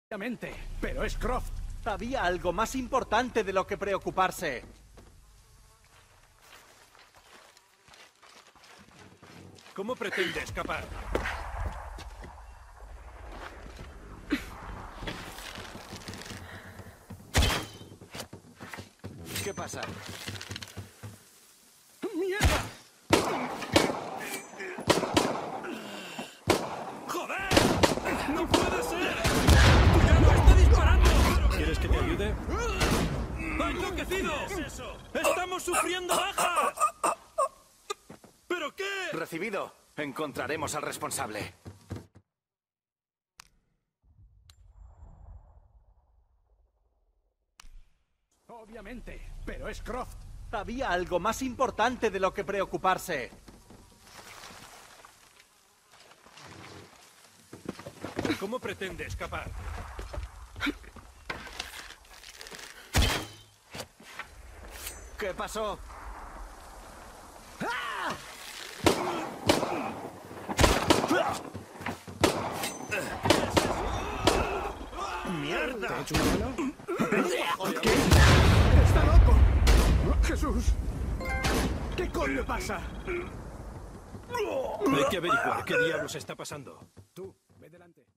Obviamente, pero es Croft. Había algo más importante de lo que preocuparse. ¿Cómo pretende escapar? ¿Qué pasa? ¡Mierda! ¡Joder! ¡No puede ser! ¡Ya está disparando! ¿Quieres que te ayude? ¡Ha enloquecido! ¿Qué es eso? ¡Estamos sufriendo bajas! ¿Pero qué? Recibido. Encontraremos al responsable. Obviamente, pero es Croft. Había algo más importante de lo que preocuparse. ¿Cómo pretende escapar? ¿Qué pasó? ¡Mierda! ¿Te he hecho un mano? ¿Qué? ¡Está loco! ¡Jesús! ¿Qué coño pasa? Hay que averiguar qué diablos está pasando. Tú, ve delante.